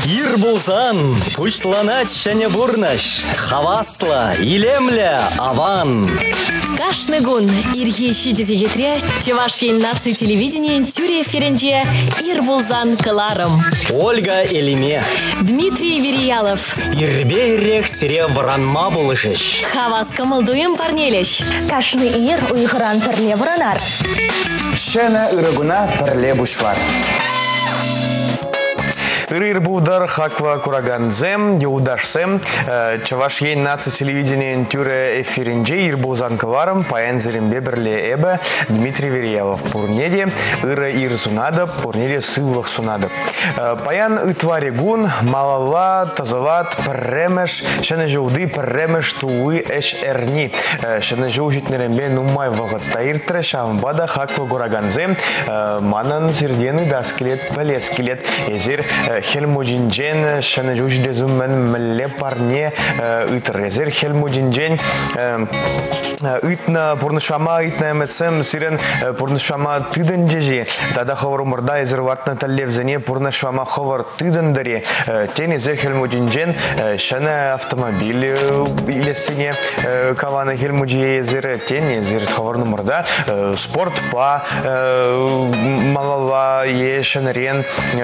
Ир булсан, пучланач шәне бурнаш, хавасла, илемля, аван. Кашны гун ирхи щидезе гетре, чевашин наци телевидение тюре ференже ир булзан кыларым. Ольга Элиме. Дмитрий Вериялов. Ирбе иррех сире вранма булышыш. Хавас камылдуем парнелеш. Кашны ир уйхыран перле вранар. Шена ырыгуна перле бушвар. Ир будар хаква кураганзем, юдашсем, чаваш ей наци телевидение тюре эфиринже ир бузан каларам, паян зерембе берле эбе Дмитрий Вериялов. Пурнеде ира ир сунада, пурнеде сывлах сунада. Паян ытвари гун, малала, тазалат, премеш, шене жауды премеш туы эш эрни. Шене жаужит нерембе нумай вагат таир трешам бада хаква кураганзем, манан сирдены да скелет, палет скелет, езер Хельмудинджен, шене жужде зуммен мле парне ытрезер Хельмудинджен ытна пурнышама ытна эмetsем сирен пурнышама тыден жеже. Тада ховар умырда езер вартна таллевзене пурнышама ховар тыден даре. Тен езер Хельмудинджен шене автомобиль илесине кавана Хельмудже езер тен езер ховар умырда спорт па малала ешенрен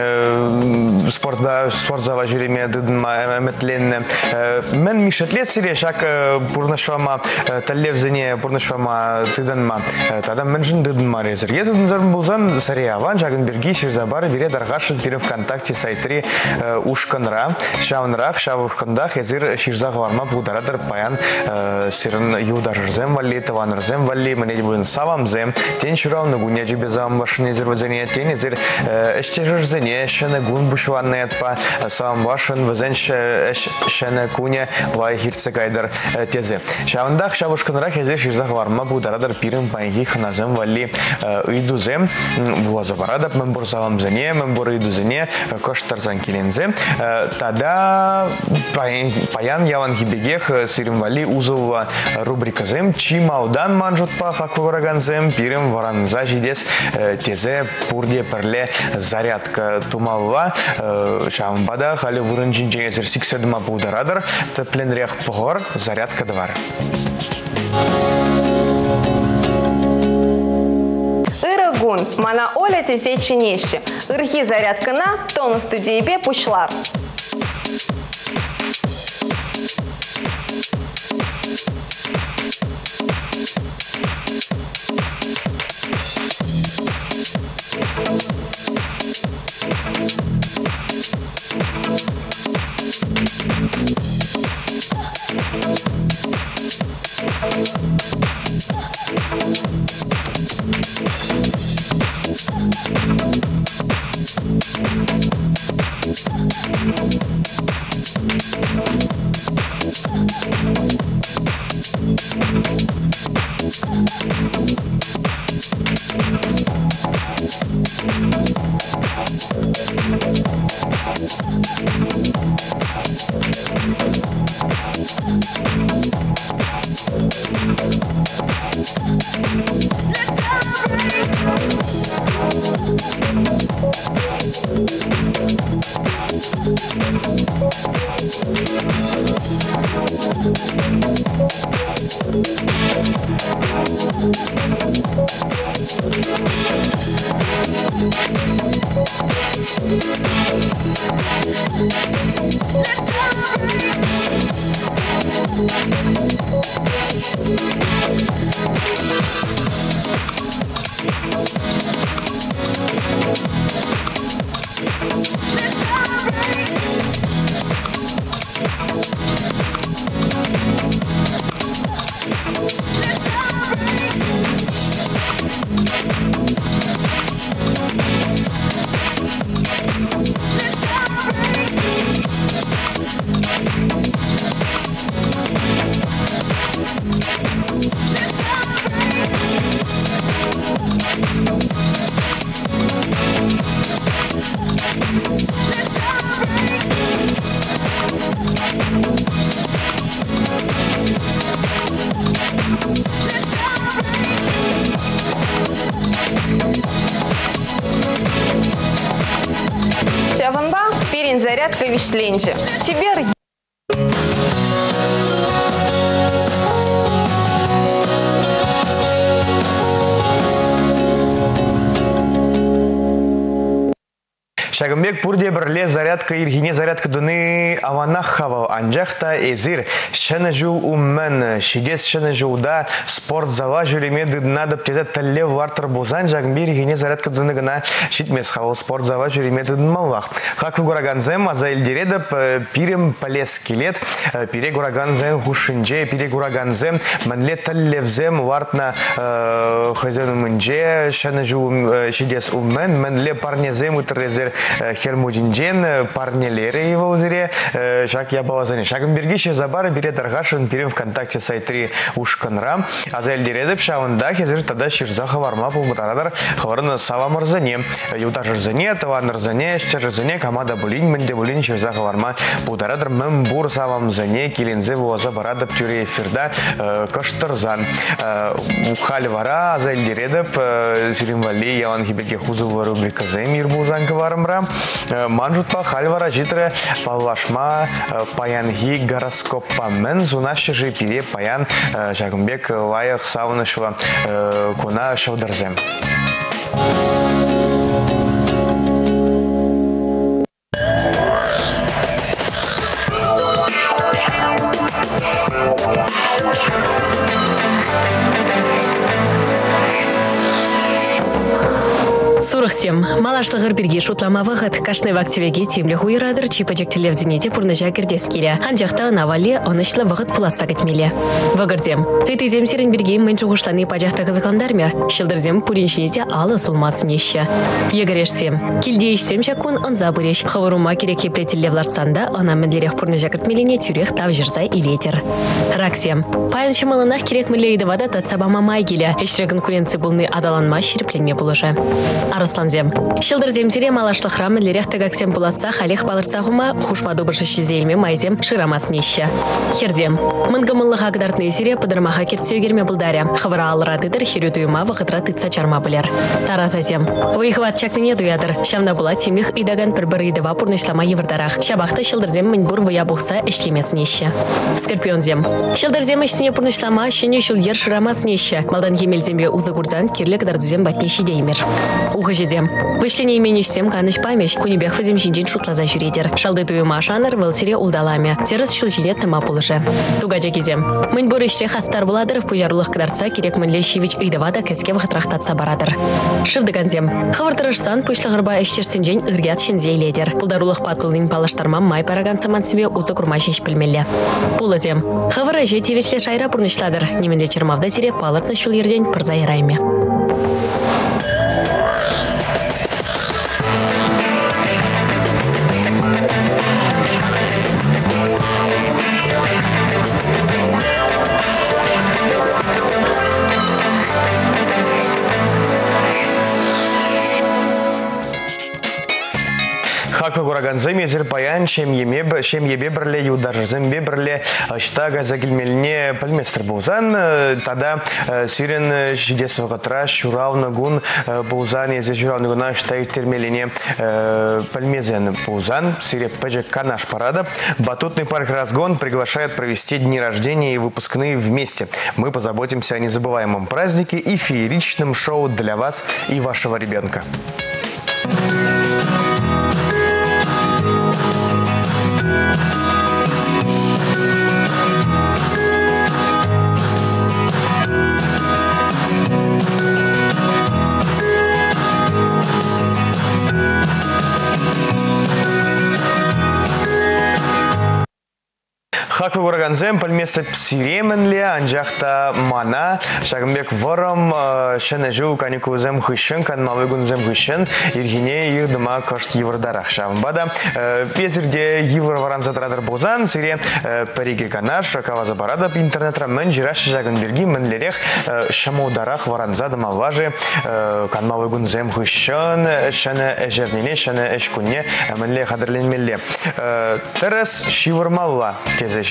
спортзава жүреме дыдын әметленне. Мен мишетлет сире шак пурнышама таллевзене пурнышама тыдынма. Тада мен жын дыдынма резер. Етыдын зарым болзан саре аван жагын берги шерзабары бере дарғашын пері ВКонтакте сайтри ушканра. Шаунрах, шавушкандах езір шерзағы варма бұдарадыр паян сирын юдаржырзем валли, таванырзем валли, менеде бұйын савамзем. Тен шырауны гуня жібезам вашын езір вазене. Тен езір эштежірзене шыны гун бушванный отпа сам вашен везен шене куне вай хирцегайдар тезе. Шавандах шавушканрах езер ширзах варма бударадыр пирим пайги ханазем вали үйдузем влазаварадап мен бурзавамзене, мен бур үйдузене коштарзан келензе. Тада паян яван хибегех сирим вали узылва рубриказем чимаудан манжутпа хаквараганзем пирим варанза жидес тезе пурде перле зарядка тумалла шамбада хали вурынжин жеңезер сикседіма бударадыр тепленрех погор зарядка двар. Ирыгун, мана оля тесе чинеші. Ирхи зарядкана тону студиебе пушлар. Сирень зарядка вишленче. Чебер Шагымбек пурде бірле зарядка иргине зарядка дуны аванах хавал анжахта эзир шәне жу уммен шидес шәне жуда спорт зала жүреме дыднадып тезе тәлле вартыр бозан жагымбек иргине зарядка дуны гына шитмес хавал спорт зала жүреме дыднмаллах. Хакл гураганзем аза эльдередіп пирем полез келет пире гураганзем хушинже пире гураганзем манле тәллевзем вартна хазяну мынже шәне жу шидес уммен манле парнезем утрезер Хермудинджен, парнелеры его узыре, шаг я балазане. Шагом бергище забары берет аргашин, перем ВКонтакте сайт 3 ушканра, а за эльдередеп шаундах, езер тогда ширза хаварма пулмутарадар хаварна савам арзане. Юта жарзане, таван арзане, жарзане, камада булин, менде булин, ширза хаварма пулмутарадар мембур савам зане, килинзе вуаза барадап тюре эфирда каштарзан. Хальвара, а за эльдередеп, сиримвали, яван хибеке хузыл рубрика земир бузан кавармра. Манжутпа хальвара житре паллашма паянги гороскопа мен зунаши же пире паян Жагымбек лайық савынышыла куна шаударзем. Сурахсем, малашлығыр бірге шутлама вағыт, кашны вактивеге темлі хуйрадыр, чипачек телевзинете пурныжа кірдескелі. Анжақта навали онышлы вағыт пуласа кетмелі. Вағырдем, хытызем серін бірге мэнчу ғушланы пажақта қызықандармя, шылдырзем пуриншинете алы сулмасын еші. Егірешсем, келдейшсем шакун он забыреш, хаварума керек еплетілі вларсанда, она мәнлерек пурныжа кіртмеліне тюрех тав жырзай илетер. Раксем, паян шымалынақ керек мүлі едівада татсабама майгелі, ішрі конкуренция бұлны адаланма шеріпленме бұлыжы. Арысланзем. Шылдырзем тере малашлық рамынлерек тагаксем булатса халех балырцағыма хушма добыршы шизелме майзем шырамасын еші. Хердем. Мынгымылық агдартны зере подырмаға кертсеугерме бұлдаря. Хывыра алырадыдыр херюдуйма вғытра тытса чарма білер. Таразазем. Выйхват чакныне дуядыр. Шамда була темлих идаган бір-бір идыва пурнышлама евырдарақ. Шабақты шылдырзем мынбур выя бұқса эшлемесін еші. Скорпионзем. Шылдырзем ішіне пурнышлама шене шул ер шырамасын еші. Малдан кемелзембе узы гурзан кирлік дардузем батнеші деймер. Ухажедем. Вышлене именешсем каныш памеш, кунебех вазем жинжин шутлаза жүредер. Шалды туюма шаныр вылсире улдаламе. Терес шулжине тыма пулышы. Тугача кезем. Мын борышче хастар буладыр, пужарлық кыдарца керек мынле шивич ыйдавада кәске вғытрақтатса барадыр. Шывдыганзем. Хавыртырышсан пушлығырба эштерсенжен ыргят шензейледер. Пулдарулық патулын палаштарма май параган саман себе узы курмашеш пілмелі. Пулызем. Хавыраже тевешле шайра пурнышладыр. Неменде чермавда тере палыртны шул ерден пырзайрайме. Хакы гураганзем езір паян, шем ебе бірле, юдаржызым бірле, штага загілмеліне пәлместір болзан, тада сирен жидесі вғытра шуравны гун болзан, езі шуравны гуна штайық термеліне пәлмезен болзан, сире пәжек канаш парада. Батутный парк «Разгон» приглашает провести дни рождения и выпускные вместе. Мы позаботимся о незабываемом празднике и фееричном шоу для вас и вашего ребенка. Хаквы гураганзем пальместе псиременле, анжахта мана, Шагымбек вором, шенежу каникузем хыщен, канмавыгунзем хыщен, иргине ирдыма кошт еврдарах шавымбада. Пезерде евр варанзатрадыр бозан, сире париге канаш, каваза барада интернетра мен жираш Шагымберги менлерех шамударах варанзадыма важы, канмавыгунзем хыщен, шене эжернене, шене эшкуне, менле хадырленмелле. Терес шивырмалла тезе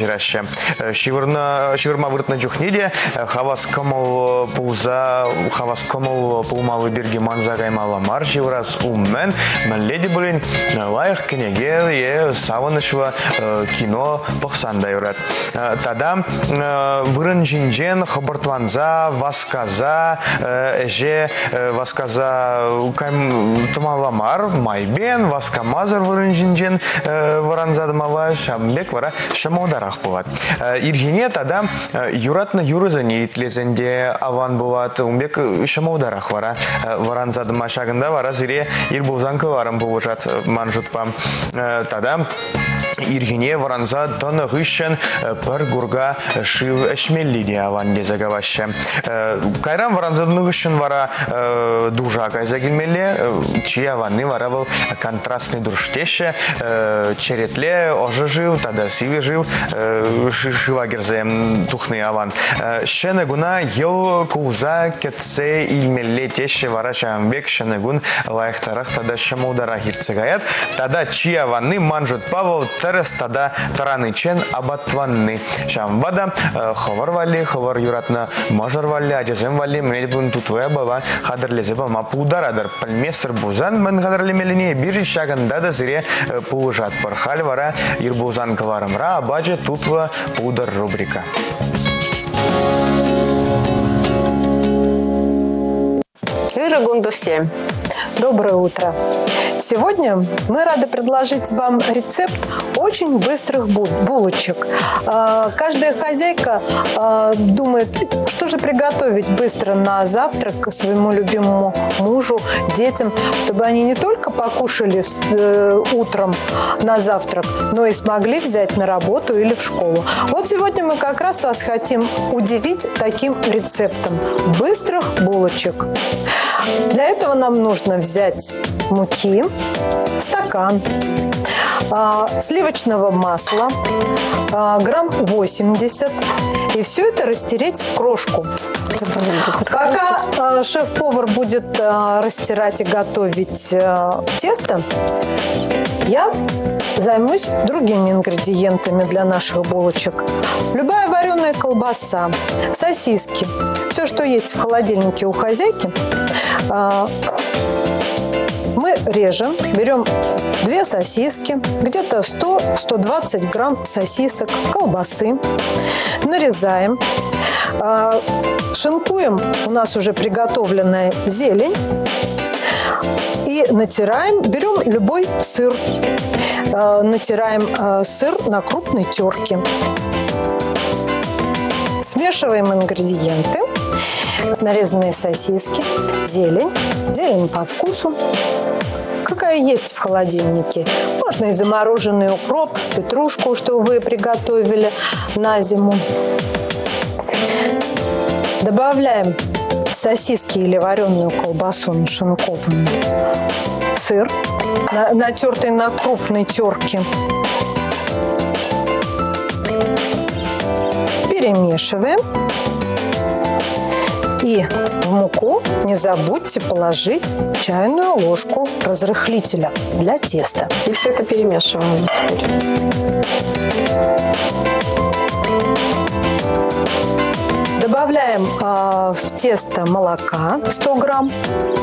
жираще. Шивырма выртна джухниде, хавас камал пулза, хавас камал пулмалы берги манза гаймала мар шивырас уммен, леди блин, лайх кенеге, саванышва кино пахсанда юрат. Тада вырын жинжен хабартванза, васказа, эже васказа тумаламар, майбен, васкамазар вырын жинжен варанзадымава, шамбек вара шамаударах быват. Иргине тада юратна юрызане итлезенде аван быват, умбек шамаударах вара варанзадыма шагында вара зире ирбулзанка варам быважат манжутпам. Тада Иргине варанза дона гыщен пар гурга шив эшмеллиди аван дезагаваще. Кайран варанза дона гыщен вара дужа кайзагилмелле, чья ванны вара был контрастный друштеше, черетле ожа жив, тада сиве жив, шива герзем тухный аван. Шенегуна ел куза кетсе ильмелле теше вара шамбек шенегун лайхтарах тада шамудара хирцегаят, тада чья ванны манжут павел терес тада таранычен абатванны. Шамбада ховар вали, ховар юратна мажар вали, аджазем вали, мне бун тутуя бава, хадрлезе бама пударадар. Пальместер бузан мен хадрлемелине биржи шаганда да зире пулжат пархаль вара ирбузан каварамра, абаджа тутва пудар рубрика. Ирагундусе. Доброе утро! Сегодня мы рады предложить вам рецепт очень быстрых булочек. Каждая хозяйка думает, что же приготовить быстро на завтрак своему любимому мужу, детям, чтобы они не только покушали утром на завтрак, но и смогли взять на работу или в школу. Вот сегодня мы как раз вас хотим удивить таким рецептом быстрых булочек. Для этого нам нужно взять муки, стакан, сливочного масла, грамм 80, и все это растереть в крошку. Пока шеф-повар будет растирать и готовить тесто, я займусь другими ингредиентами для наших булочек. Любая вареная колбаса, сосиски, все, что есть в холодильнике у хозяйки, мы режем, берем 2 сосиски, где-то 100-120 грамм сосисок, колбасы, нарезаем, шинкуем, у нас уже приготовленная зелень, и натираем, берем любой сыр, натираем сыр на крупной терке. Смешиваем ингредиенты, нарезанные сосиски, зелень по вкусу, какая есть в холодильнике. Можно и замороженный укроп, петрушку, что вы приготовили на зиму. Добавляем сосиски или вареную колбасу нашинкованную, сыр, натертый на крупной терке. Перемешиваем. И в муку не забудьте положить чайную ложку разрыхлителя для теста. И все это перемешиваем. Добавляем в тесто молока 100 грамм.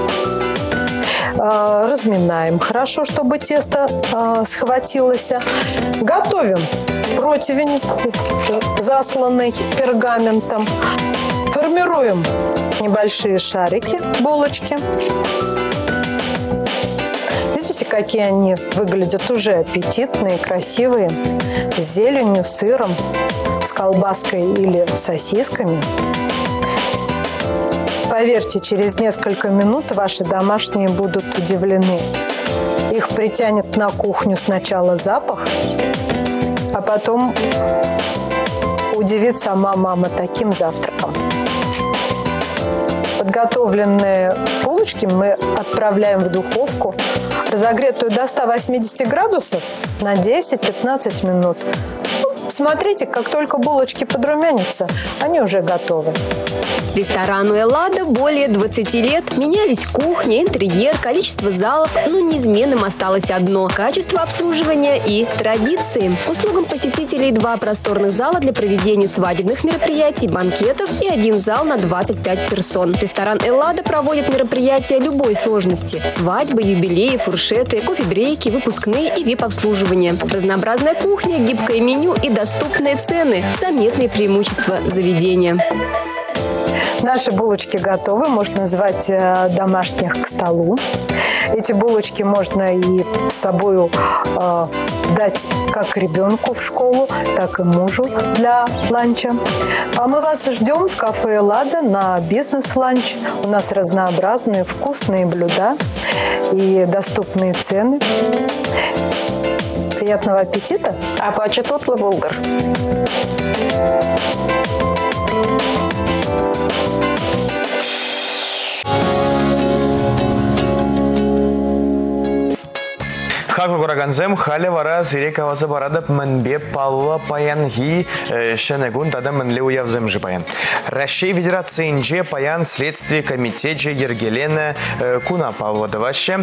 Разминаем хорошо, чтобы тесто схватилось. Готовим противень, засланный пергаментом. Формируем небольшие шарики, булочки. Видите, какие они выглядят уже аппетитные, красивые, с зеленью, сыром, с колбаской или сосисками. Поверьте, через несколько минут ваши домашние будут удивлены. Их притянет на кухню сначала запах, а потом удивит сама мама таким завтраком. Подготовленные булочки мы отправляем в духовку, разогретую до 180 градусов, на 10-15 минут. Смотрите, как только булочки подрумянятся, они уже готовы. Ресторану «Эллада» более 20 лет. Менялись кухня, интерьер, количество залов, но неизменным осталось одно – качество обслуживания и традиции. К услугам посетителей 2 просторных зала для проведения свадебных мероприятий, банкетов и 1 зал на 25 персон. Ресторан «Эллада» проводит мероприятия любой сложности – свадьбы, юбилеи, фуршеты, кофе-брейки, выпускные и вип-обслуживание. Разнообразная кухня, гибкое меню и доступные цены – заметные преимущества заведения. Наши булочки готовы, можно назвать домашних к столу. Эти булочки можно и с собой дать как ребенку в школу, так и мужу для ланча. А мы вас ждем в кафе «Эллада» на бизнес-ланч. У нас разнообразные вкусные блюда и доступные цены. Приятного аппетита! А почетутлы булгар. Хак Гураганзем, халя вара сирека ваза барадап манбе палва паянги шенегун тада манле уявзем же паян. Россия Федерации инже паян следствие комитете Ергелена куна палва даваще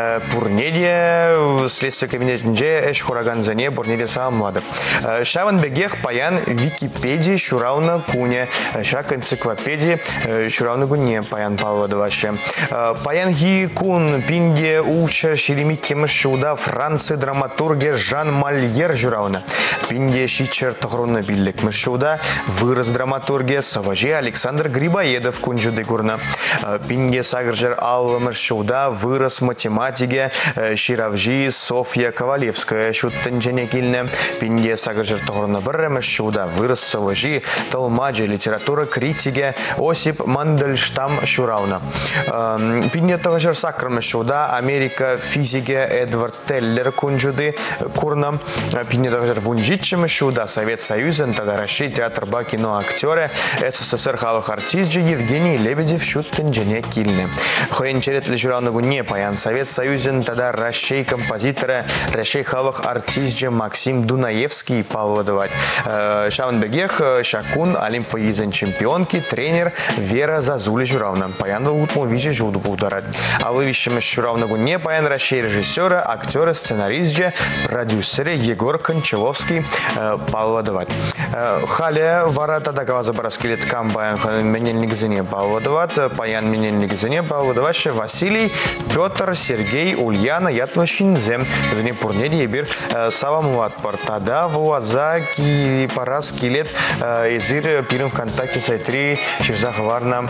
пурнедия следствие комитете инже эш Гураганзене пурнедия самладов. Шаван бегех паян Википедии шурауна куня шак энциклопедии шурауна куне паян палва даваще. Паянги кун пинде уча шеремикке машуда Франция драматурге Жан Мольер журауна. Пинде шичер тохруна биллек мышуда вырос драматурге Саважи Александр Грибоедов кунжуды гурна. Пинде сагржер Алла мышуда вырос математике Ширавжи Софья Ковалевская шуттанжене кильне. Пинде сагржер тохруна бырре мышуда вырос Саважи толмаджи литература критике Осип Мандельштам шурауна. Пинде тохруна сакр мышуда Америка физике Эдвард Теллер кунжуды курна. Пинде тохруна вунжитчем шуда Совет Союза тогда Россия театр ба кино актеры СССР хавых артист Евгений Лебедев шуттанжене кильне. Хоенчерет лежурауна гуне паян Совет Союза тогда Россия композиторы Россия хавых артист Максим Дунаевский павлодовать. Шаванбегех Шакун Олимпа изен чемпионки тренер Вера Зазули журауна. Паян валутму виче жуду ударать. А вы вещем журауна гуне паян Россия режиссера, актеры, сценарист продюсеры Егор Кончаловский павлодовать. Халя вара тогда каваза бараскелет камбаян менельник зене павлодовать. Паян менельник зене павлодовать Василий, Петр, Сергей, Ульяна, Ятващинзем. Зене пурнеди ебир савамлад портада вуаза ки параски лет изир пирим ВКонтакте сайтри ширзах варна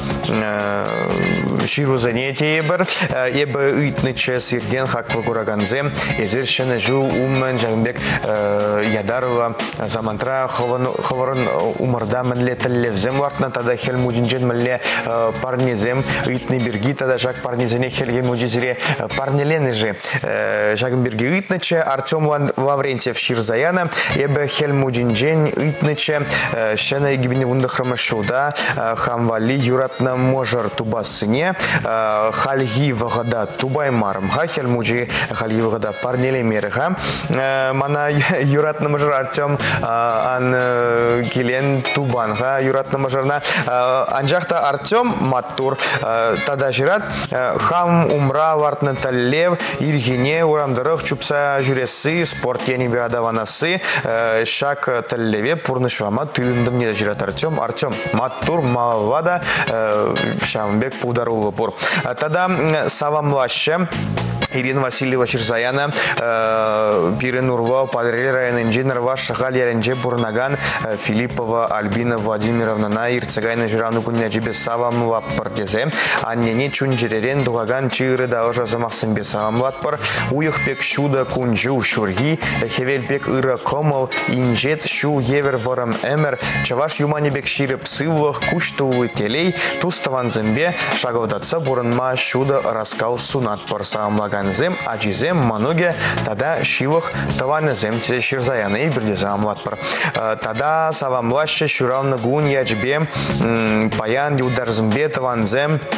ширу занятие ебер ебе итниче сирден хаква гураганзем изир шене жу умен жамбек ядарова замантра ховарон умарда менле телевзем вартна тада хелмудинжен менле парнезем итни бирги тада жак парнезене хелген мудизире парнелены же жагын бирги итниче Артем Лаврентьев Ширзаяна ебе хелмудинжен итниче шене гибини вундахрамашуда хамвали юратна можар тубасыне хальги вагада тубаймарм ха хелмуджи хальги вагада парнеле мерха мана юратна можар Артем ан килен тубан ха юратна можарна анжахта Артем маттур тада жират хам умра вартна таллев иргине урамдарых чупса жюресы спорт ени биадаванасы шак таллеве пурнышвама тылындым не жират Артем маттур малвада шамбек пударулы пур тада савамлаще Ирина Васильева Ширзаяна, Пирен Урло, Падрель район инженер Ваш Шахаль Яренже Бурнаган, Филиппова Альбина Владимировна Наир, Цагайна Жирану Куньяджибе Савам Лаппартезе, Аннене Чунджеререн Дугаган Чиры Даожа Замахсен Бесавам Латпар, Уях Пек Шуда Кунджу Шурги, Хевель Пек Ира Комол, Инжет Шу Евер Ворам Эмер, Чаваш Юмани Бек Шире Псывлах, Куштовый Телей, Туставан Зембе, Шаговдаца Буранма Шуда Раскал Сунат Парсавам Лаган. Зем, Аджизем, Мануге, тада Шивах, Таванезем, Ширзаяна и Бердизам Латпар. Тада Савамлаще, Шуравна Гун, Яджбе, Паян, Юдарзмбе, Таванзем,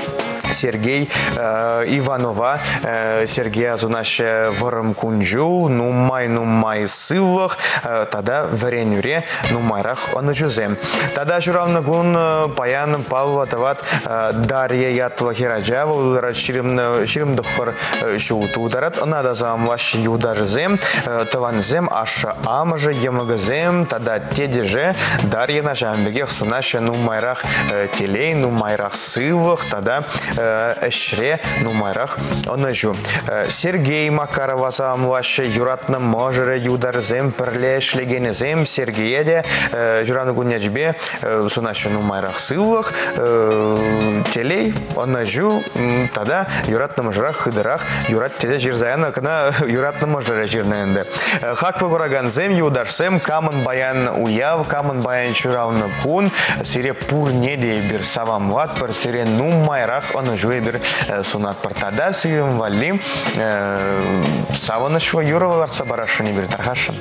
Сергей Иванова, Сергей Азунаще Варам Кунжу, Нумай Сывах, тогда Варенюре, Нумайрах Анучузе. Тогда Журавна Гун, Паян, Павла Тават, Дарья Ятва Хираджава, ударат Ширим Духар Шуту, ударат, надо замлаш Юдарзем, Таванзем, Аша Амажа, Ямагазем, тогда Тедеже, Дарья Нажамбегех, Сунаще, Нумайрах Телей, Нумайрах Сывах, тогда Эшре, Нумайрах Анучу. Сергей Макарова замлаш Юратна Можере, Юдарзем, Перлеш, Легенезем, Сергееде, Журавна Гунячбе, Сунаще, Нумайрах Сывах, Телей, Анажу, тогда Юратна Можерах, Хыдырах, Юрат Теде Жирзаяна, Кана Юратна Можере Жирненде. Хаква Гураганзем, Юдарсем, Каман Баян Уяв, Каман Баян Чуравна Кун, Сире Пурнеде Бир Савам Латпар, Сире Нумайрах, Анажу Бир Сунат Партада, Сирим Валим, Саванашва Юрова Варца Барашани Бир Тархашан.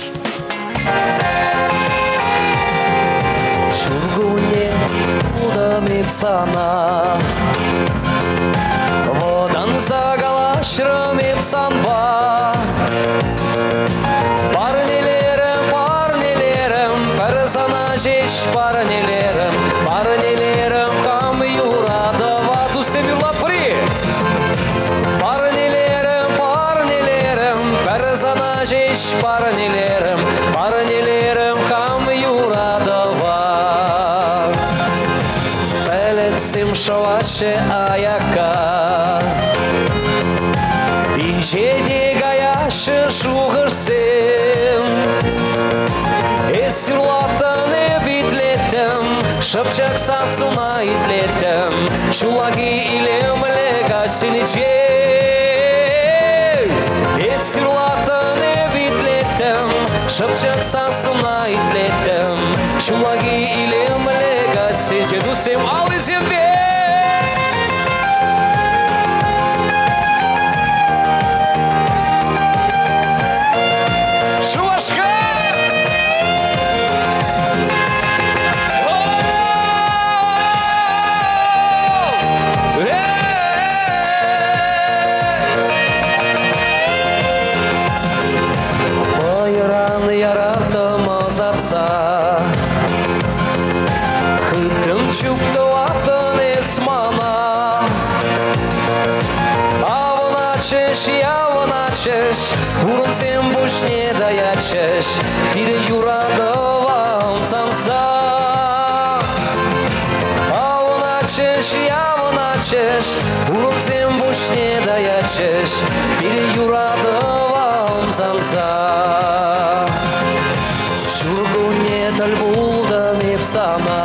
Шургуне удамипсана, водан загалашрымипсанба. Парнелерім, персана жеш парнелерім, кам юрады вату семюла при. Парнелерім, персана жеш парнелерім, кам юрады ват. Пелецим шоваше аяка, и жеде гаяшы шуғырсым. Эсюрлатаны битлетім, шыпчак сасуна итлетім, шулаги илемле гасиниче. Эсюрлатаны битлетім, шыпчак сасуна итлетім, шулаги илемле гасиниче. Дусем алы зембе. Хытым чупты латын эсмана, явыначеш, урын сен бушне даячеш, бір юрадывам санса. Явыначеш, урын сен бушне даячеш, бір юрадывам санса. Шургуне дәл булдым епсана,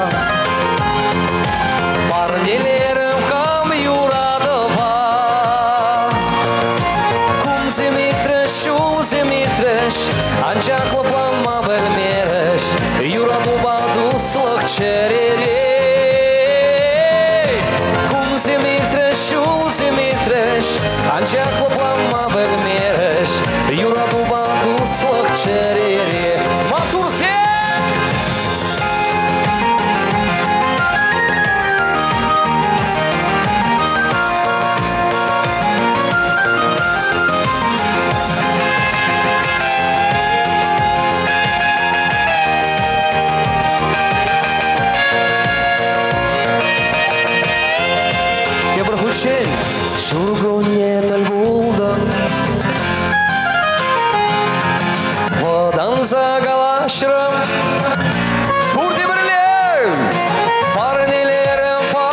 парнелерім кам юрады ба. Кун земитреш, шул земитреш, анчаклы планма білмереш, юраду бадуслық черерей. Кун земитреш, шул земитреш, анчаклы планма білмереш, юраду бадуслық черерей. Матурзе! Тебір хүчен шургуне дәл булдым, водан загалашрым, бурде бірлем, парнелерім па.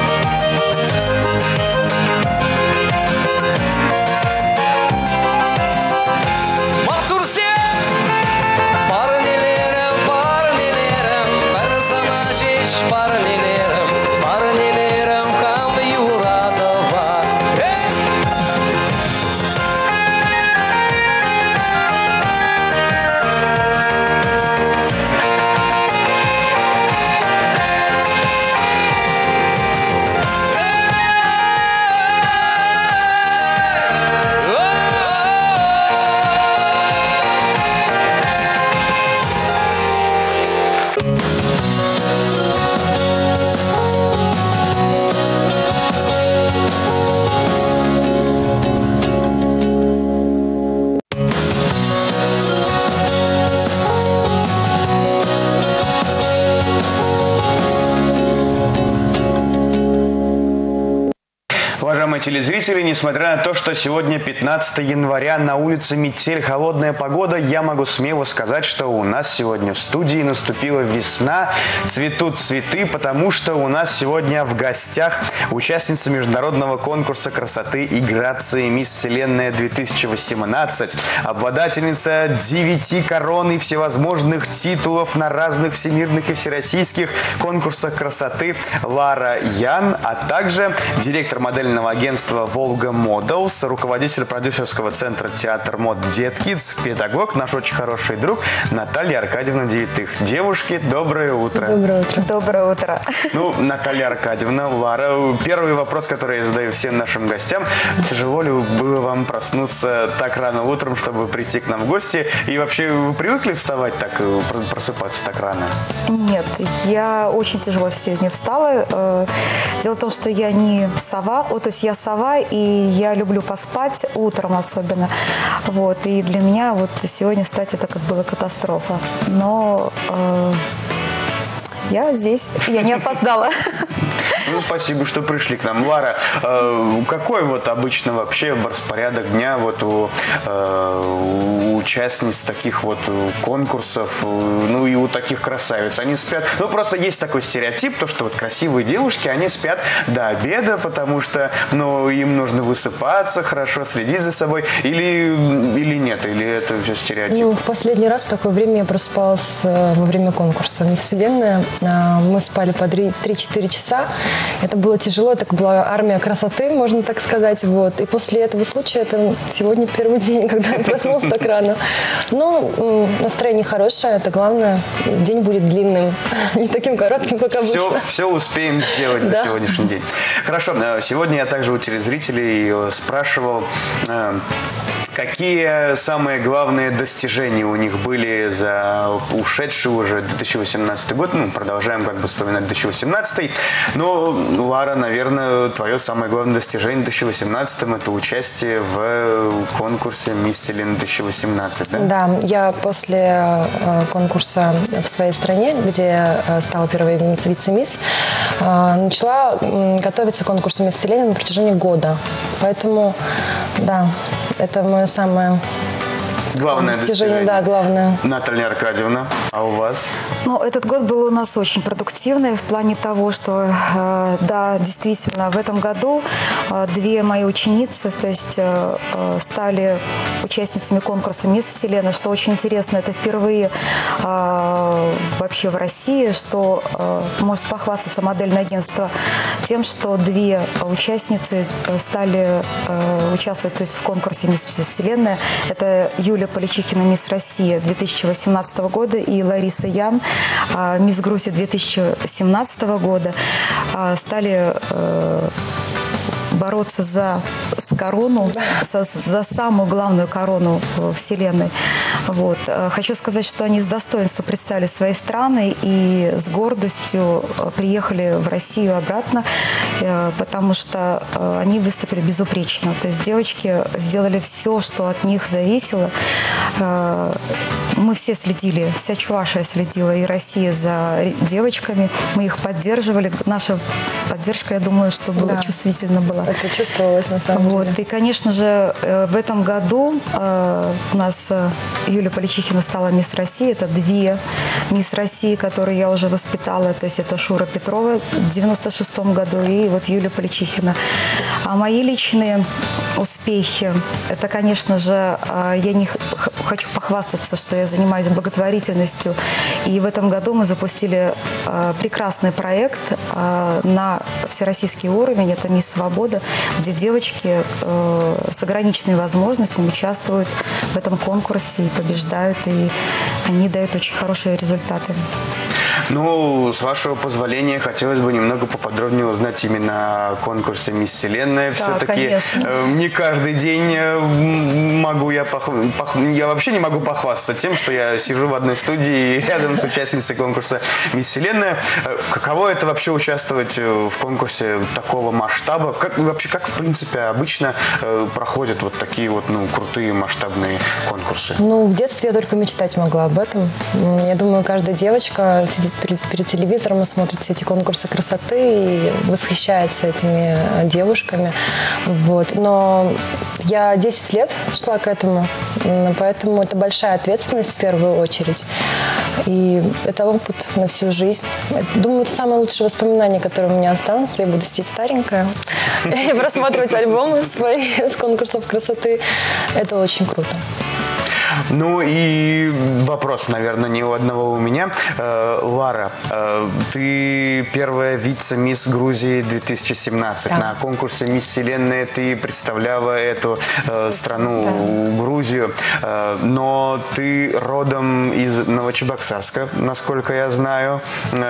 Матурсе! Парнелерім, персана жеш парнелерім, кам юрады ба. Уважаемые телезрители, несмотря на то, что сегодня 15 января, на улице метель, холодная погода, я могу смело сказать, что у нас сегодня в студии наступила весна, цветут цветы, потому что у нас сегодня в гостях участница международного конкурса красоты и грации «Мисс Вселенная 2018», обладательница 9 корон и всевозможных титулов на разных всемирных и всероссийских конкурсах красоты Лара Ян, а также директор модельного агентства «Волга Models», руководитель продюсерского центра «Театр мод Деткидс», педагог, наш очень хороший друг Наталья Аркадьевна Девятых. Девушки, доброе утро. Доброе утро. Доброе утро. Ну, Наталья Аркадьевна, Лара, первый вопрос, который я задаю всем нашим гостям. Тяжело ли было вам проснуться так рано утром, чтобы прийти к нам в гости? И вообще, вы привыкли вставать так, просыпаться так рано? Нет, я очень тяжело сегодня встала. Дело в том, что я не сова, то есть я сова, и я люблю поспать утром особенно. Вот, и для меня вот сегодня встать это как была катастрофа. Но я здесь, я не опоздала. Ну, спасибо, что пришли к нам. Лара, какой вот обычно вообще распорядок дня вот у участниц таких вот конкурсов, ну и у таких красавиц? Они спят, ну просто есть такой стереотип, то что вот красивые девушки, они спят до обеда, потому что, ну, им нужно высыпаться, хорошо следить за собой, или нет, или это все стереотип? Ну, в последний раз в такое время я просыпалась во время конкурса «Мисс Вселенная». Мы спали по 3-4 часа. Это было тяжело, это была армия красоты, можно так сказать. Вот. И после этого случая, это сегодня первый день, когда я проснулась так рано. Но настроение хорошее, это главное. День будет длинным, не таким коротким, как обычно. Все успеем сделать за сегодняшний день. Хорошо, сегодня я также у телезрителей спрашивал, какие самые главные достижения у них были за ушедший уже 2018 год? Ну, продолжаем как бы вспоминать 2018. Но, Лара, наверное, твое самое главное достижение в 2018 это участие в конкурсе «Мисс Вселенная 2018», да? Да, я после конкурса в своей стране, где стала первой вице-мисс, начала готовиться к конкурсу «Мисс Вселенная» на протяжении года. Поэтому, да, это мое самое главное достижение. Да, главное. Наталья Аркадьевна, а у вас? Ну, этот год был у нас очень продуктивный в плане того, что, да, действительно, в этом году 2 мои ученицы, то есть, стали участницами конкурса «Мисс Вселенная», что очень интересно, это впервые вообще в России, что может похвастаться модельное агентство тем, что 2 участницы стали участвовать, то есть, в конкурсе «Мисс Вселенная». Это Юлия Поличихина, «Мисс Россия» 2018 года, и Лариса Ян, «Мисс Грузия» 2017 года, стали бороться за корону, за самую главную корону Вселенной. Вот. Хочу сказать, что они с достоинством представили свои страны и с гордостью приехали в Россию обратно, потому что они выступили безупречно. То есть девочки сделали все, что от них зависело. Мы все следили, вся Чувашия следила, и Россия за девочками. Мы их поддерживали. Наша поддержка, я думаю, что была чувствительна была. Это чувствовалось на самом деле. И, конечно же, в этом году у нас Юлия Поличихина стала «Мисс России». Это 2 «Мисс России», которые я уже воспитала. То есть это Шура Петрова в 96 году и вот Юлия Поличихина. А мои личные успехи, это, конечно же, я не хочу похвастаться, что я занимаюсь благотворительностью. И в этом году мы запустили прекрасный проект на всероссийский уровень. Это «Мисс Свобода», где девочки с ограниченными возможностями участвуют в этом конкурсе и побеждают, и они дают очень хорошие результаты. Ну, с вашего позволения, хотелось бы немного поподробнее узнать именно о конкурсе «Мисс Вселенная». Да, все-таки не каждый день могу я вообще не могу похвастаться тем, что я сижу в одной студии рядом с участницей конкурса «Мисс Вселенная». Каково это вообще участвовать в конкурсе такого масштаба? Как в принципе, обычно проходят вот такие вот, ну, крутые масштабные конкурсы? Ну, в детстве я только мечтать могла об этом. Я думаю, каждая девочка сидит перед телевизором и смотрит все эти конкурсы красоты и восхищается этими девушками. Вот. Но я 10 лет шла к этому, поэтому это большая ответственность в первую очередь. И это опыт на всю жизнь. Думаю, это самые лучшие воспоминания, которые у меня останутся. Я буду сидеть старенькая и просматривать альбомы свои с конкурсов красоты. Это очень круто. Ну и вопрос, наверное, не у одного у меня. Лара, ты первая вице-мисс Грузии 2017. Да. На конкурсе «Мисс Вселенная» ты представляла эту страну, Грузию. Но ты родом из Новочебоксарска, насколько я знаю.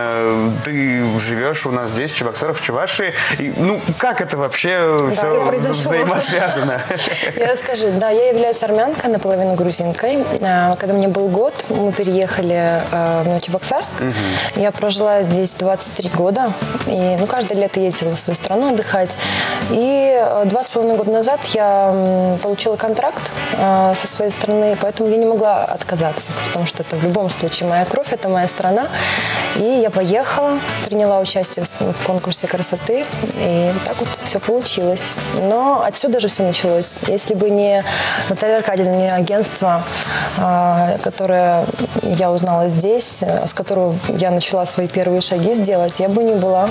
Ты живешь у нас здесь, в Чебоксарах, в Чувашии. И, ну, как это вообще все взаимосвязано? Я расскажу. Да, я являюсь армянкой, наполовину грузинкой. Когда мне был год, мы переехали в Новочебоксарск. Я прожила здесь 23 года. И каждое лето ездила в свою страну отдыхать. И 2,5 года назад я получила контракт со своей страны, поэтому я не могла отказаться, потому что это в любом случае моя кровь, это моя страна. И я поехала, приняла участие в конкурсе красоты, и так вот все получилось. Но отсюда же все началось. Если бы не Наталья Аркадьевна, не агентство, которое я узнала здесь, с которого я начала свои первые шаги сделать, я бы не была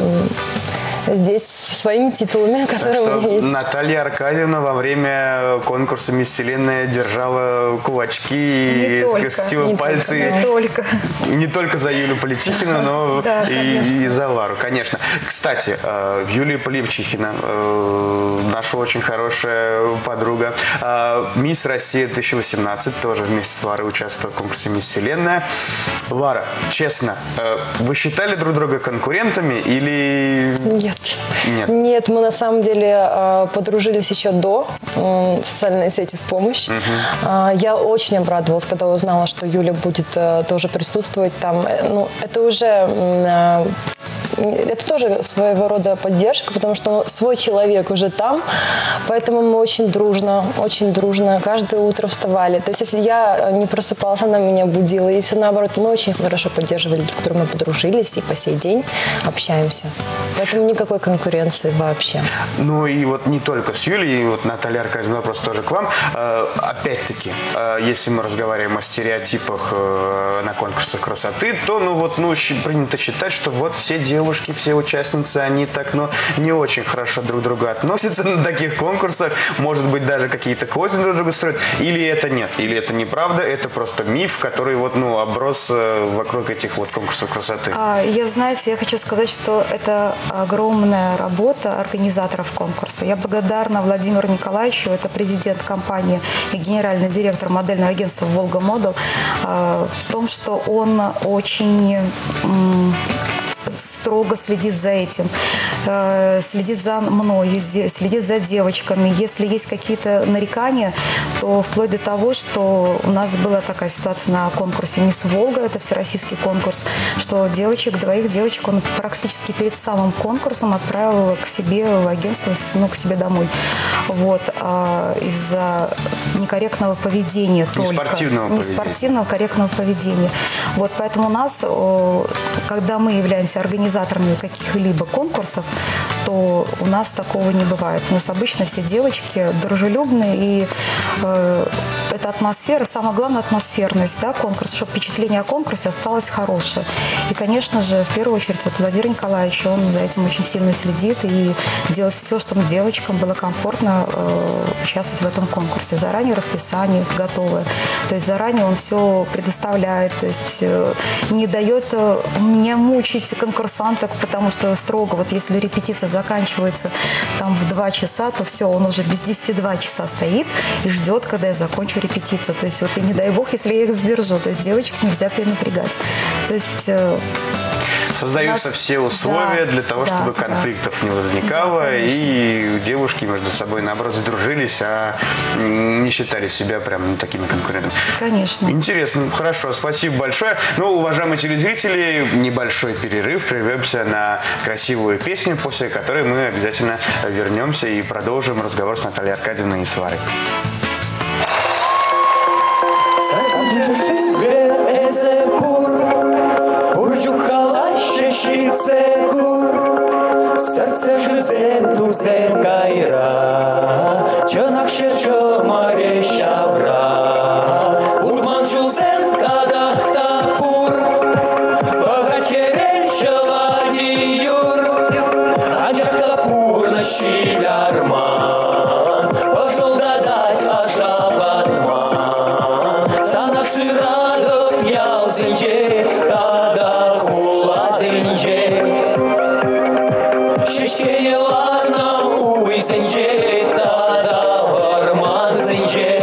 здесь со своими титулами, которые у меня есть. Наталья Аркадьевна во время конкурса «Мисс Вселенная» держала кулачки и скрестила пальцы. Не только за Юлию Поличихину, но и за Лару, конечно. Кстати, Юлия Поличихина, наша очень хорошая подруга, «Мисс Россия 2018», тоже вместе с Ларой участвовала в конкурсе «Мисс Вселенная». Лара, честно, вы считали друг друга конкурентами или... Нет, мы на самом деле подружились еще до социальной сети в помощь. Я очень обрадовалась, когда узнала, что Юля будет тоже присутствовать там. Это тоже своего рода поддержка, потому что свой человек уже там, поэтому мы очень дружно каждое утро вставали. То есть, если я не просыпалась, она меня будила, и все наоборот. Мы очень хорошо поддерживали друг друга, мы подружились и по сей день общаемся. Поэтому никакой конкуренции вообще. Ну и вот не только с Юлей, и вот Наталья Аркадьевна, вопрос тоже к вам. Опять-таки, если мы разговариваем о стереотипах на конкурсах красоты, то принято считать, что вот все девушки, все участницы, они так, не очень хорошо друг к другу относятся на таких конкурсах, может быть, даже какие-то козни друг другу строят, или это нет, или это неправда, это просто миф, который оброс вокруг этих конкурсов красоты. Я хочу сказать, что это огромная работа организаторов конкурса. Я благодарна Владимиру Николаевичу, это президент компании и генеральный директор модельного агентства «Волга Модел», в том, что он очень строго следит за этим, следит за мной, следит за девочками. Если есть какие-то нарекания, то вплоть до того, что у нас была такая ситуация на конкурсе «Мисс Волга», это всероссийский конкурс, что двоих девочек он практически перед самым конкурсом отправил к себе в агентство, к себе домой. Из-за некорректного поведения неспортивного корректного поведения. Поэтому у нас, когда мы являемся организаторами каких-либо конкурсов, то у нас такого не бывает. У нас обычно все девочки дружелюбные, и эта атмосфера, самое главное, атмосферность, конкурса, чтобы впечатление о конкурсе осталось хорошее. И, конечно же, в первую очередь, Владимир Николаевич, он за этим очень сильно следит и делает все, чтобы девочкам было комфортно участвовать в этом конкурсе. Заранее расписание готовое. То есть заранее он все предоставляет, то есть не дает мне мучить конкурсанток, потому что строго, если репетиция заканчивается в 2 часа, то все, он уже без 10-2 часа стоит и ждет, когда я закончу репетицию. То есть и не дай бог, если я их сдержу. То есть девочек нельзя перенапрягать. То есть создаются все условия для того, чтобы конфликтов не возникало, и девушки между собой, наоборот, сдружились, а не считали себя прям такими конкурентами. Конечно. Интересно. Хорошо. Спасибо большое. Уважаемые телезрители, небольшой перерыв. Прервемся на красивую песню, после которой мы обязательно вернемся и продолжим разговор с Натальей Аркадьевной и с Ларой. Burcu зенже, тада хула зенже. Шешкенеларна уй зенже, тада варман зенже.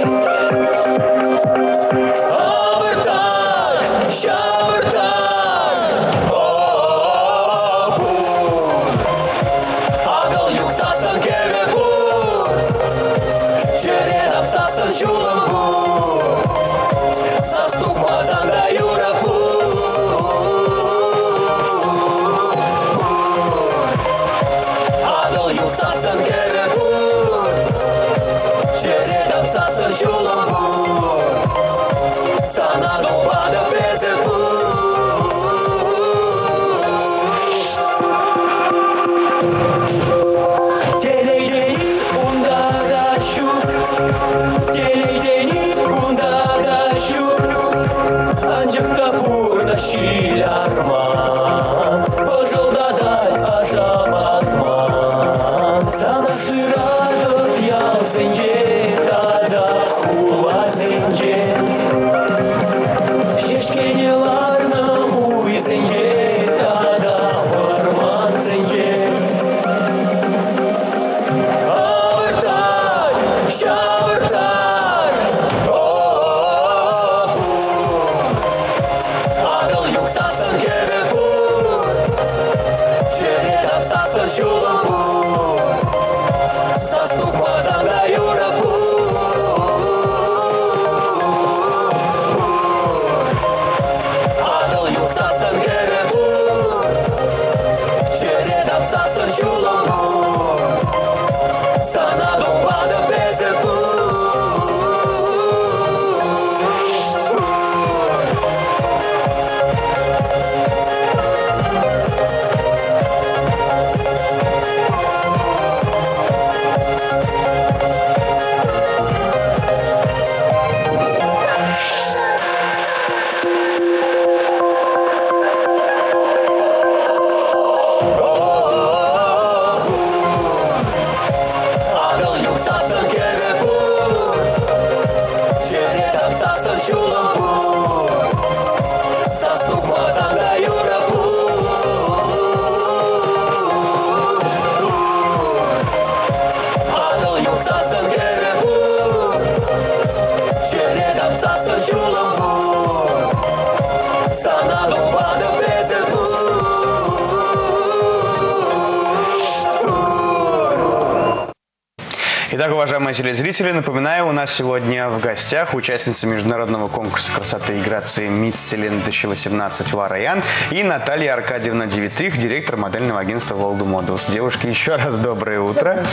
Итак, уважаемые телезрители, напоминаю, у нас сегодня в гостях участница международного конкурса красоты и грации «Мисс Вселенная 2018» Вара Ян и Наталья Аркадьевна Девятых, директор модельного агентства «Волга Models». Девушки, еще раз доброе утро.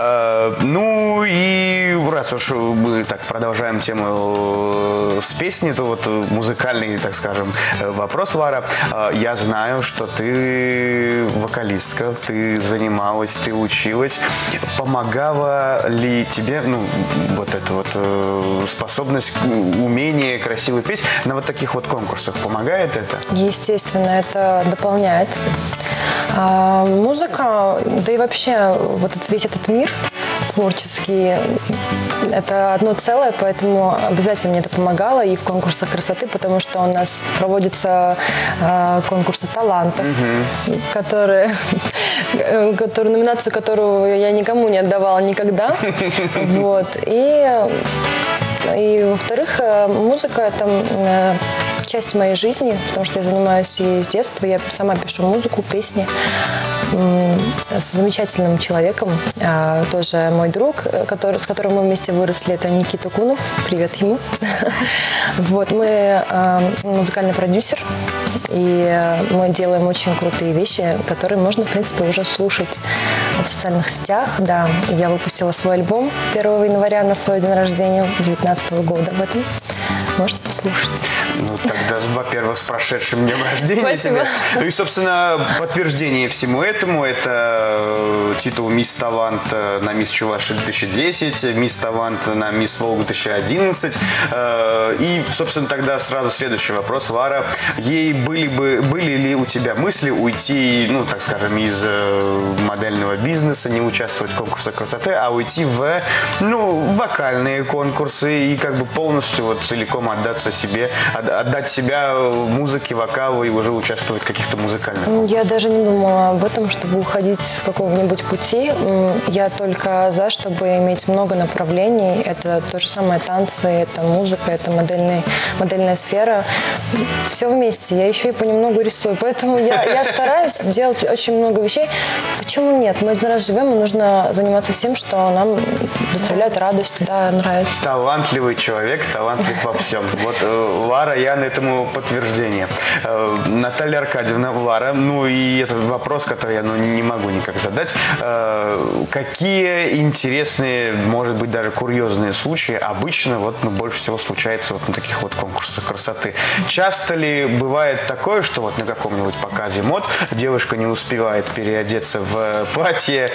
Ну и раз уж мы так продолжаем тему с песни, то вот музыкальный, так скажем, вопрос, Вара. Я знаю, что ты вокалистка, ты занималась, ты училась. Помогала ли тебе, ну, вот эта вот способность, умение красиво петь на вот таких вот конкурсах? Помогает это? Естественно, это дополняет. Музыка, да и вообще вот весь этот мир творческий, это одно целое, поэтому обязательно мне это помогало и в конкурсах красоты, потому что у нас проводятся конкурсы талантов, которые номинацию которую я никому не отдавала никогда. Вот. И во-вторых, музыка – это часть моей жизни, потому что я занимаюсь и с детства. Я сама пишу музыку, песни с замечательным человеком, тоже мой друг, с которым мы вместе выросли, это Никита Кунов. Привет ему. Вот, мы музыкальный продюсер, и мы делаем очень крутые вещи, которые можно, в принципе, уже слушать в социальных сетях. Да, я выпустила свой альбом 1 января на свой день рождения 2019 года в этом. Можете послушать. Ну, тогда, во-первых, с прошедшим днем рождения. Спасибо. Тебя. Ну и, собственно, подтверждение всему этому – это титул «Мисс Талант» на «Мисс Чувашия 2010», «Мисс Талант» на «Мисс Волга 2011». И, собственно, тогда сразу следующий вопрос, Вара. Были ли у тебя мысли уйти, ну, так скажем, из модельного бизнеса, не участвовать в конкурсах красоты, а уйти в, ну, вокальные конкурсы и как бы полностью вот целиком потом отдаться себе, отдать себя музыке, вокалу и уже участвовать в каких-то музыкальных конкурсах? Я даже не думала об этом, чтобы уходить с какого-нибудь пути. Я только за, чтобы иметь много направлений. Это то же самое танцы, это музыка, это модельная сфера. Все вместе. Я еще и понемногу рисую. Поэтому я стараюсь делать очень много вещей. Почему нет? Мы один раз живем, и нужно заниматься всем, что нам доставляет радость, да, нравится. Талантливый человек, талантлив во всем. Вот Лара, я на этому подтверждение. Наталья Аркадьевна, Лара, ну и этот вопрос, который я не могу никак задать. Какие интересные, может быть, даже курьезные случаи обычно больше всего случается на таких конкурсах красоты? Часто ли бывает такое, что на каком-нибудь показе мод девушка не успевает переодеться в платье,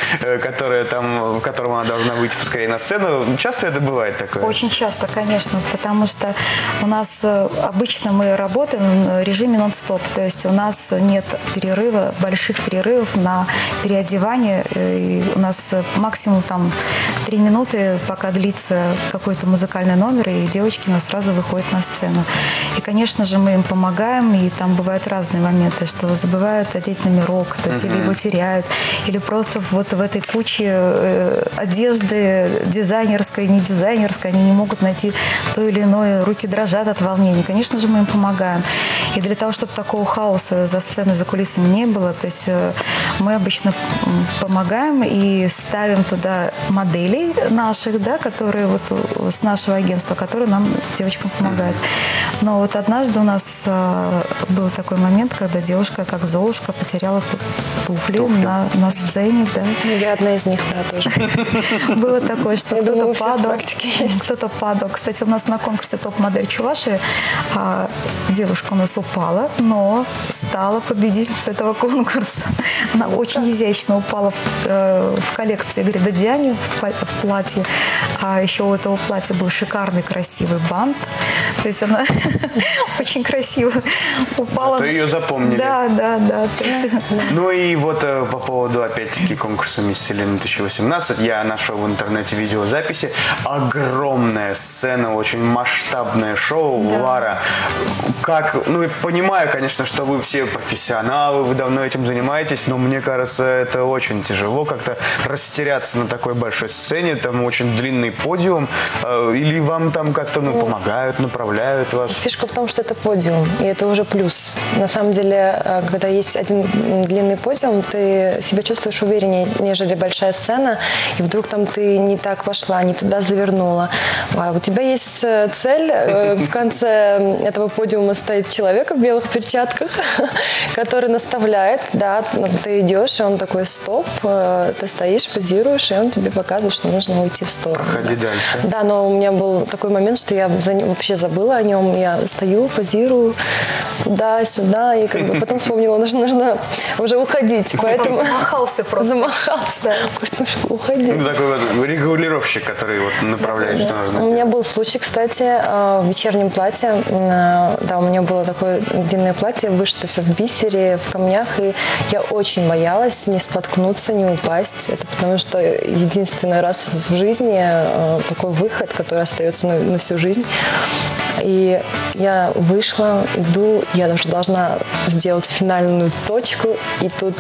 в котором она должна выйти поскорее на сцену? Часто это бывает такое? Очень часто, конечно, потому что у нас обычно мы работаем в режиме нон-стоп, то есть у нас нет перерыва, больших перерывов на переодевание, и у нас максимум 3 минуты, пока длится какой-то музыкальный номер, и девочки у нас сразу выходят на сцену. И, конечно же, мы им помогаем, и там бывают разные моменты, что забывают одеть номерок, то есть или его теряют, или просто в этой куче одежды дизайнерской, не дизайнерской, они не могут найти то или иное, руки дрожат от волнения. Конечно же, мы им помогаем. И для того, чтобы такого хаоса за сценой, за кулисами не было, то есть мы обычно помогаем и ставим туда моделей наших, да, которые с нашего агентства, которые нам, девочкам, помогают. Но однажды у нас был такой момент, когда девушка, как Золушка, потеряла туфли на сцене. Да. Я одна из них, да, тоже. Было такое, что кто-то падал. Кстати, у нас на конкурсе «Топ-модель Чувашии» девушка у нас упала, но стала победительницей этого конкурса. Она очень изящно упала в коллекции Грида Диани в платье. А еще у этого платья был шикарный, красивый бант. То есть она очень красиво упала. Зато ее запомнили. Да. Ну и по поводу, опять-таки, конкурса «Мисс Вселенная 2018», я нашел в интернете видеозаписи. Огромная сцена, очень масштабное шоу. Да. Лара, я понимаю, конечно, что вы все профессионалы, вы давно этим занимаетесь, но мне кажется, это очень тяжело как-то растеряться на такой большой сцене, там очень длинный подиум, или вам там как-то помогают, направляют вас? Фишка в том, что это подиум, и это уже плюс. На самом деле, когда есть один длинный подиум, ты себя чувствуешь увереннее, нежели большая сцена, и вдруг ты не так пошла, не туда завернула. А у тебя есть цель, в конце этого подиума стоит человек в белых перчатках, который наставляет, да, ты идешь, и он такой: стоп, ты стоишь, позируешь, и он тебе показывает, что нужно уйти в сторону. Проходи дальше. Да, но у меня был такой момент, что я вообще забыла о нем. Я стою, позирую туда-сюда, и потом вспомнила, нужно уже уходить. Поэтому замахался просто. Замахался. Да. Нужно уходить. Такой регулировщик, который направляет, что нужно делать. У меня был случай, кстати, в вечернем платье. Да, у меня было такое длинное платье, вышито все в бисере, в камнях, и я очень боялась не споткнуться, не упасть. Это потому что единственный раз в жизни такой выход, который остается на всю жизнь. И я вышла, иду, я уже должна сделать финальную точку, и тут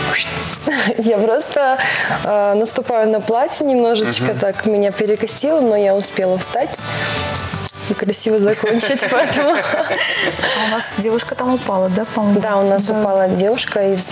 я просто наступаю на платье немножечко, так меня перекосило, но я успела встать и красиво закончить, поэтому... А у нас девушка там упала, да, по-моему? Да, у нас упала девушка из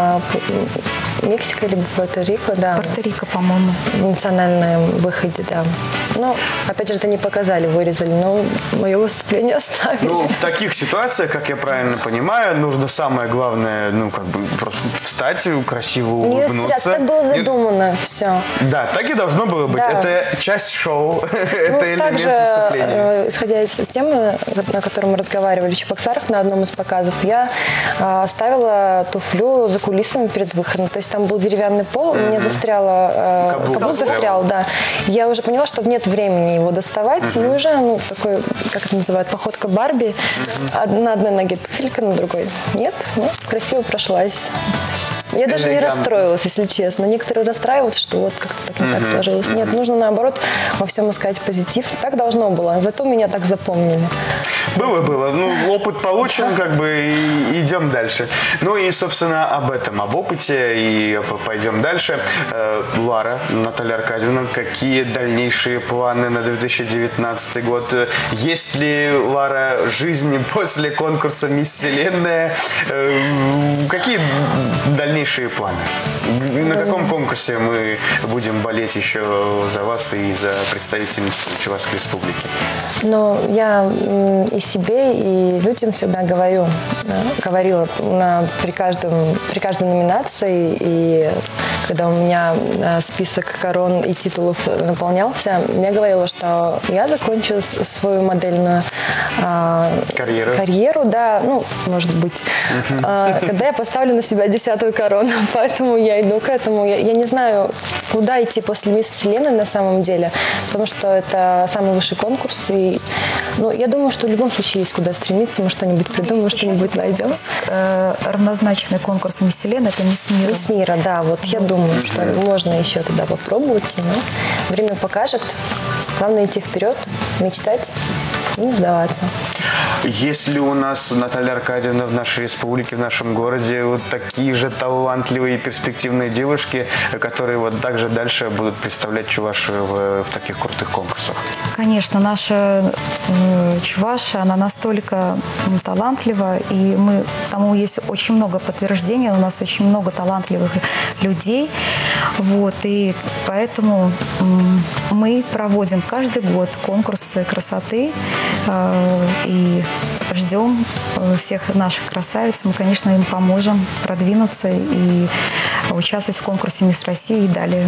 Мексики либо Пуэрто-Рико, да. Пуэрто-Рико, по-моему. В национальном выходе, да. Но, опять же, это не показали, вырезали, но мое выступление оставили. В таких ситуациях, как я правильно понимаю, нужно самое главное, просто встать, красиво улыбнуться. Не растеряться, так было задумано, все. Да, так и должно было быть. Да. Это часть шоу, это элемент выступления. Исходя из темы, на которой мы разговаривали в Чебоксарах на одном из показов, я оставила туфлю за кулисами перед выходом. То есть там был деревянный пол, мне застряло, каблук застрял, да. Я уже поняла, что нет времени его доставать, и уже, такой, как это называют, походка Барби. На одной ноге туфелька, на другой нет. Красиво прошлась. Я даже не расстроилась, если честно. Некоторые расстраиваются, что вот как-то так не так сложилось. Нет, нужно наоборот во всем искать позитив. Так должно было. Зато меня так запомнили. Было. Ну, опыт получен, как бы, и идем дальше. Ну и, собственно, об этом, об опыте, и пойдем дальше. Лара, Наталья Аркадьевна, какие дальнейшие планы на 2019 год? Есть ли, Лара, жизнь после конкурса «Мисс Вселенная»? Какие дальнейшие планы? На каком конкурсе мы будем болеть еще за вас и за представительниц Чувашской Республики? Но я и себе, и людям всегда говорила при каждой номинации, и когда у меня список корон и титулов наполнялся, я говорила, что я закончу свою модельную карьеру, да, ну, может быть, когда я поставлю на себя 10-ю корону, поэтому я иду к этому. Я не знаю, куда идти после «Мисс Вселенной» на самом деле, потому что это самый высший конкурс, и я думаю, что в любом случае есть куда стремиться, мы что-нибудь придумаем, что-нибудь найдем. Равнозначный конкурс «Мисс Вселенная» — это «Мисс Мира». «Мисс Мира», да, вот я думаю, что можно еще туда попробовать, но время покажет. Главное идти вперед, мечтать и не сдаваться. Есть ли у нас, Наталья Аркадьевна, в нашей республике, в нашем городе вот такие же талантливые и перспективные девушки, которые вот также дальше будут представлять Чувашию в таких крутых конкурсах? Конечно, наша Чувашия, она настолько талантлива, и тому есть очень много подтверждений, у нас очень много талантливых людей, вот, и поэтому мы проводим каждый год конкурсы красоты, и ждем всех наших красавиц. Мы, конечно, им поможем продвинуться и участвовать в конкурсе «Мисс России» и далее.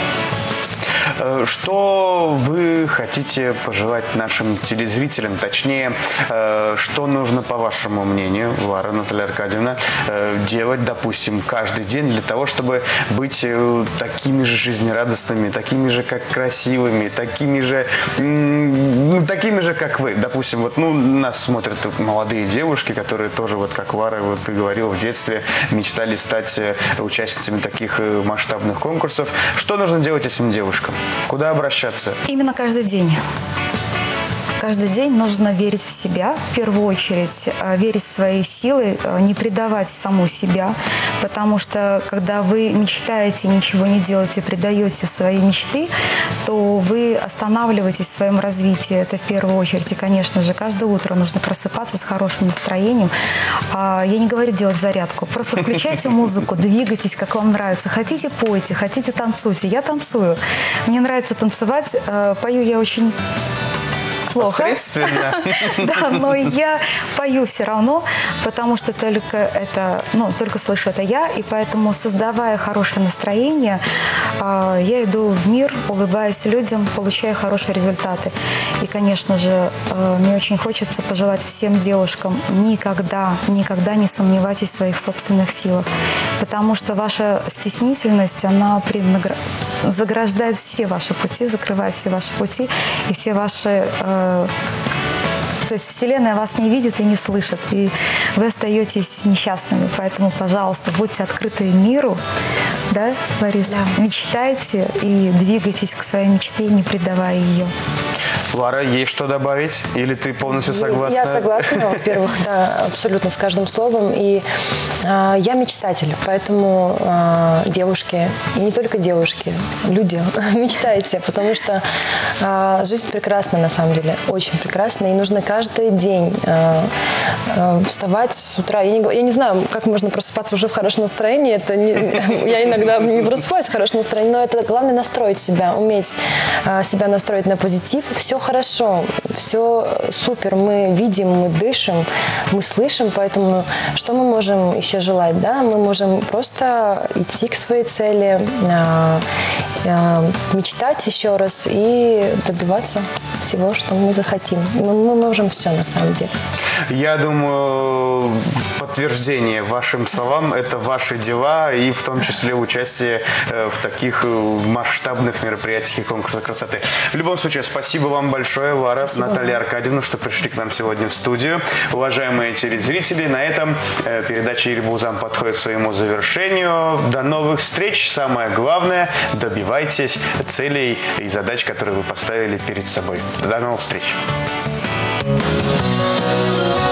Что вы хотите пожелать нашим телезрителям? Точнее, что нужно, по вашему мнению, Лара, Наталья Аркадьевна, делать, допустим, каждый день для того, чтобы быть такими же жизнерадостными, такими же, как красивыми, такими же, как вы? Допустим, вот, нас смотрят молодые девушки, которые тоже, вот как Лара, вот ты говорила, в детстве мечтали стать участницами таких масштабных конкурсов. Что нужно делать этим девушкам? Куда обращаться? Именно каждый день. Каждый день нужно верить в себя, в первую очередь, верить в свои силы, не предавать саму себя, потому что, когда вы мечтаете, ничего не делаете, предаете свои мечты, то вы останавливаетесь в своем развитии, это в первую очередь. И, конечно же, каждое утро нужно просыпаться с хорошим настроением. Я не говорю делать зарядку, просто включайте музыку, двигайтесь, как вам нравится. Хотите, пойте, хотите, танцуйте. Я танцую. Мне нравится танцевать, пою я очень плохо. Посредственно. Да, но я пою все равно, потому что только слышу это я, и поэтому, создавая хорошее настроение, я иду в мир, улыбаюсь людям, получаю хорошие результаты. И, конечно же, мне очень хочется пожелать всем девушкам: никогда не сомневайтесь в своих собственных силах, потому что ваша стеснительность, она заграждает все ваши пути, закрывает все ваши пути и все ваши... То есть Вселенная вас не видит и не слышит, и вы остаетесь несчастными. Поэтому, пожалуйста, будьте открыты миру, да, Лариса? Да. Мечтайте и двигайтесь к своей мечте, не предавая ее. Лара, есть что добавить? Или ты полностью согласна? Я согласна, во-первых, да, абсолютно с каждым словом. И я мечтатель, поэтому девушки, и не только девушки, люди, мечтайте, потому что жизнь прекрасна на самом деле, очень прекрасна, и нужно каждый день вставать с утра. Я не знаю, как можно просыпаться уже в хорошем настроении. Я иногда не просыпаюсь в хорошем настроении, но это главное настроить себя, уметь себя настроить на позитив. Все хорошо, все супер, мы видим, мы дышим, мы слышим, поэтому что мы можем еще желать, да? Мы можем просто идти к своей цели, мечтать еще раз и добиваться всего, что мы захотим. Мы можем все на самом деле. Я думаю, думаю, подтверждение вашим словам – это ваши дела, и в том числе участие в таких масштабных мероприятиях и конкурсах красоты. В любом случае, спасибо вам большое, Лара, Наталья Аркадьевна, что пришли к нам сегодня в студию. Уважаемые телезрители, на этом передача «Ильбулзан» подходит к своему завершению. До новых встреч. Самое главное – добивайтесь целей и задач, которые вы поставили перед собой. До новых встреч.